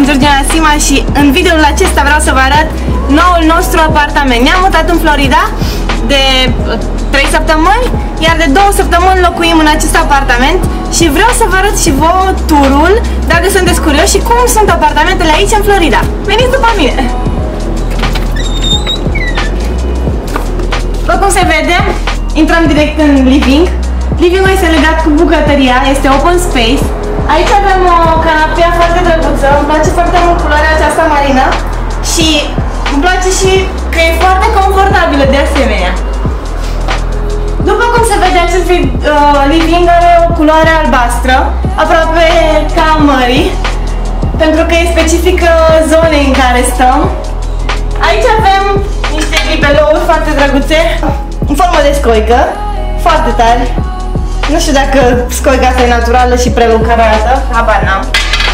sunt Georgiana Sima și în videoul acesta vreau să vă arăt noul nostru apartament. Ne-am mutat în Florida de 3 săptămâni, iar de 2 săptămâni locuim în acest apartament și vreau să vă arăt și vouă turul, dacă sunteți curioși, și cum sunt apartamentele aici în Florida. Veniți după mine! După cum se vede, intrăm direct în living. Livingul este legat cu bucătăria, este open space. Aici avem o canapea foarte drăguță, îmi place foarte mult culoarea aceasta marină și îmi place și că e foarte confortabilă de asemenea. După cum se vede, acest living are o culoare albastră, aproape ca mării, pentru că e specifică zonei în care stăm. Aici avem niște bibelouri foarte drăguțe, în formă de scoică, foarte tari. Nu știu dacă scoica asta e naturală și prelucrată, habar n-am.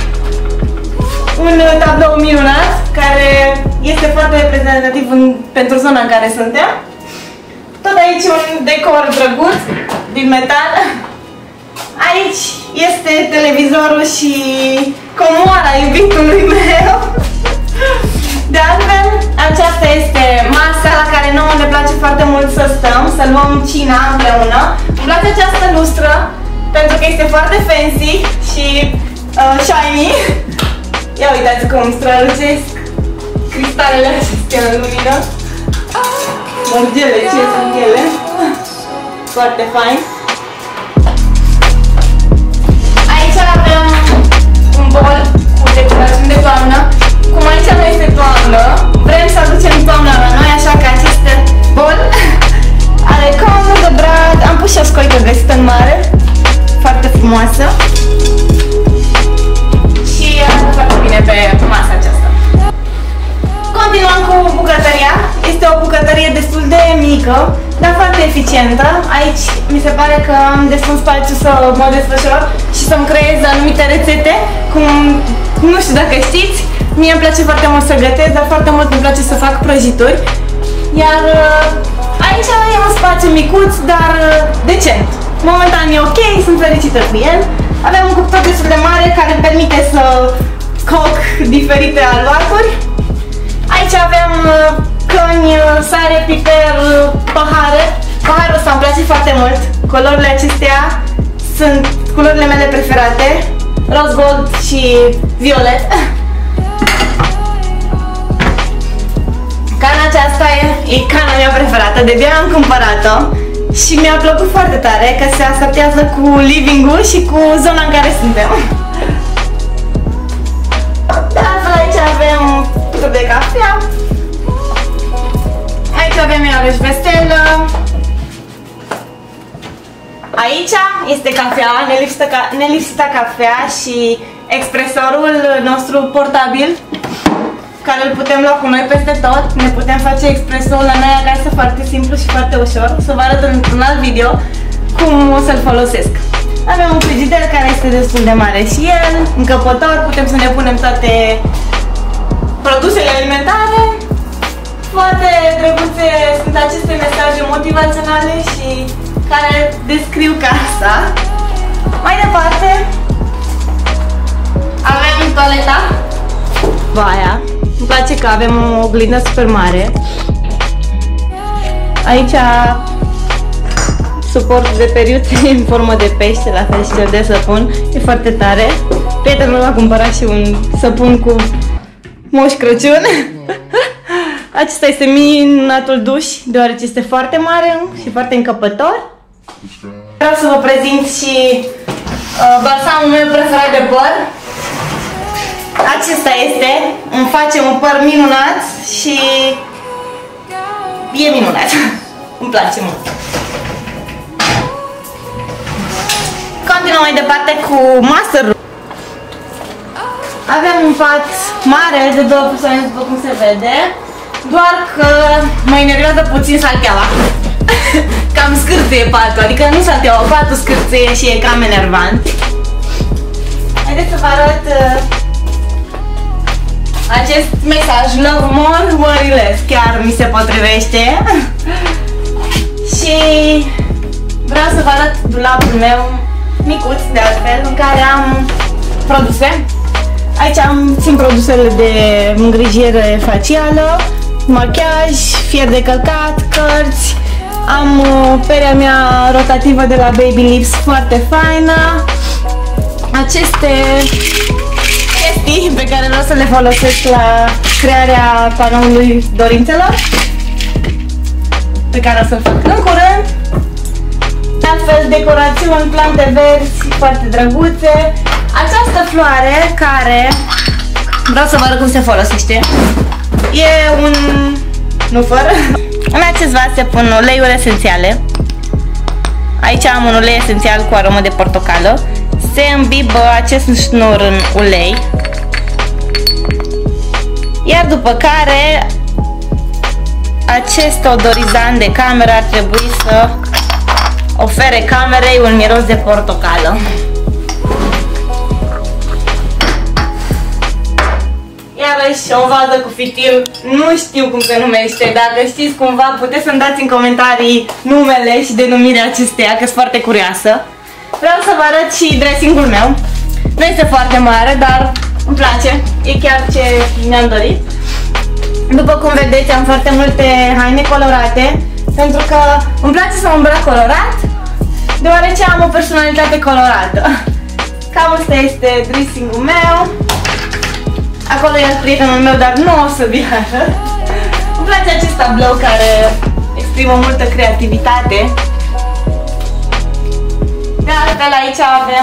Un tablou minunat, care este foarte reprezentativ pentru zona în care suntem. Tot aici un decor drăguț, din metal. Aici este televizorul și comoara iubitului meu. De altfel, aceasta este masa la care nouă ne place foarte mult să stăm, să luăm cina împreună. Îmi place această lustră, pentru că este foarte fancy și shiny. Ia uitați cum strălucesc cristalele acestea în lumină. Mărgele, ce sunt ele? Foarte fain. Aici avem un bol cu decorațiuni de toamnă. Cum aici nu este toamnă, vrem să aducem toamna la noi, așa că acest bol are conul de brad. Am pus și o scoică găsită în mare, foarte frumoasă. Și arată foarte bine pe masa aceasta. Continuăm cu bucătăria. Este o bucătărie destul de mică, dar foarte eficientă. Aici mi se pare că am destul spațiu să mă desfășor și să-mi creez anumite rețete, cum nu știu dacă știți. Mie îmi place foarte mult să gătesc, dar foarte mult îmi place să fac prăjituri. Iar aici e un spațiu micuț, dar decent. Momentan e ok, sunt fericită cu el. Avem un cuptor destul de mare care îmi permite să coc diferite aluaturi. Aici avem căni, sare, piper, pahare. Paharul ăsta îmi place foarte mult. Culorile acestea sunt culorile mele preferate, roz gold și violet. Cana aceasta e cana mea preferată, de-abia am cumpărat-o și mi-a plăcut foarte tare că se asociază cu living-ul și cu zona în care suntem. De altfel, aici avem tub de cafea. Aici avem iarăși vestelă. Aici este cafea, nelipsita cafea și expresorul nostru portabil, care îl putem lua cu noi peste tot. Ne putem face expresul la noi acasă foarte simplu și foarte ușor. Să vă arăt într-un alt video cum o să-l folosesc. Avem un frigider care este destul de mare și el, încăpător, putem să ne punem toate produsele alimentare. Foarte drăguțe sunt aceste mesaje motivaționale și care descriu casa. Mai departe avem toaleta, baia. Îmi place că avem o oglindă super mare. Aici suport de periuțe în formă de pește, la fel și cel de săpun. E foarte tare. Prietenul meu a cumpărat și un săpun cu Moș Crăciun. Acesta este minunatul duș, deoarece este foarte mare și foarte încăpător. Vreau să vă prezint și balsamul meu preferat de păr. Acesta este, îmi face un păr minunat și e minunat. Îmi place mult. Continuăm mai departe cu master room. Avem un pat mare de 2 persoane, după cum se vede, doar că mă enervează puțin salteaua. Cam scârție patul, adică nu salteaua, patul scârție și e cam enervant. Haideți să vă arăt acest mesaj, love more, worry less, chiar mi se potrivește. Și vreau să vă arăt dulapul meu micuț, de altfel, în care am produse. Aici țin produsele de îngrijire facială, machiaj, fier de călcat, cărți. Am perea mea rotativă de la Baby Lips, foarte faină. Aceste chestii pe care vreau să le folosesc la crearea panoului dorințelor, pe care o să-l fac în curând. De altfel, decorațiuni, plante verzi foarte drăguțe. Această floare care vreau să vă arăt cum se folosește. E un... nu fără. În acest vas se pun uleiuri esențiale. Aici am un ulei esențial cu aromă de portocală. Se îmbibă acest șnur în ulei. Iar după care acest odorizant de cameră ar trebui să ofere camerei un miros de portocală. Iarăși o vază cu fitil, nu știu cum se numește, dacă știți cumva puteți să-mi dați în comentarii numele și denumirea acesteia, că sunt foarte curioasă. Vreau să vă arăt și dressing-ul meu. Nu este foarte mare, dar îmi place, e chiar ce mi-am dorit. După cum vedeți, am foarte multe haine colorate, pentru că îmi place să mă îmbrac colorat, deoarece am o personalitate colorată. Cam asta este dressing-ul meu. Acolo e prietenul meu, dar nu o să vi arăt. Îmi place acest tablou care exprimă multă creativitate. De altfel, aici avem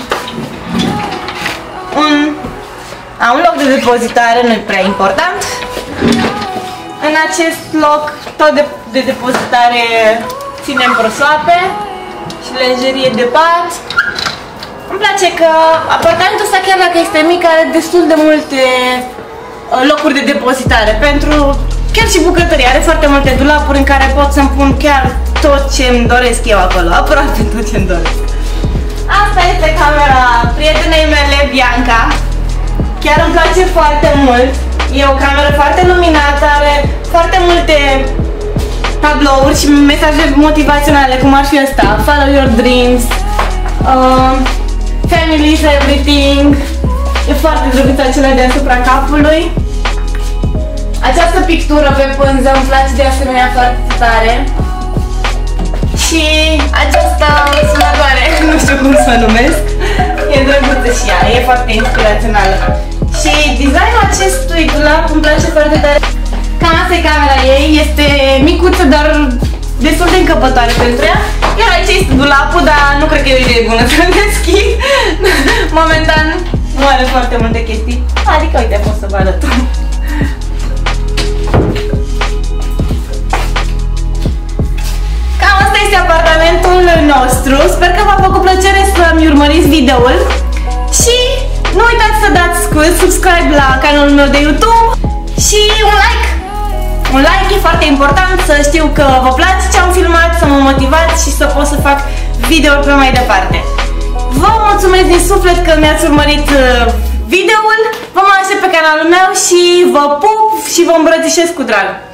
un loc de depozitare, nu e prea important. În acest loc, tot de depozitare, ținem prosoape și lenjerie de pat. Îmi place că apartamentul ăsta, chiar dacă este mic, are destul de multe locuri de depozitare. Pentru chiar și bucătărie, are foarte multe dulapuri în care pot să-mi pun chiar tot ce îmi doresc eu acolo, aproape tot ce îmi doresc. Asta este camera prietenei mele, Bianca. Chiar îmi place foarte mult. E o cameră foarte luminată, are foarte multe tablouri și mesaje motivaționale, cum ar fi ăsta: Follow your dreams, Family is everything. E foarte drăguță acela deasupra capului. Această pictură pe pânză îmi place de asemenea foarte tare. Și această sunătoare, nu știu cum să o numesc, e drăguță și ea, e foarte inspirațională. Și designul acestui dulap îmi place foarte tare. Cam asta e camera ei, este micuță, dar destul de încăpătoare pentru ea. Iar aici este dulapul, dar nu cred că e o idee bună să-l deschid. Momentan nu are foarte multe chestii. Adică, uite, pot să vă arăt. Cam asta este apartamentul nostru. Sper că v-a făcut plăcere să-mi urmăriți videoul. Și nu uitați să dați subscribe la canalul meu de YouTube și un like. Un like e foarte important, să știu că vă place ce am filmat, să mă motivați și să pot să fac video-uri pe mai departe. Vă mulțumesc din suflet că mi-ați urmărit videoul, vă mai aștept pe canalul meu și vă pup și vă îmbrățișez cu drag.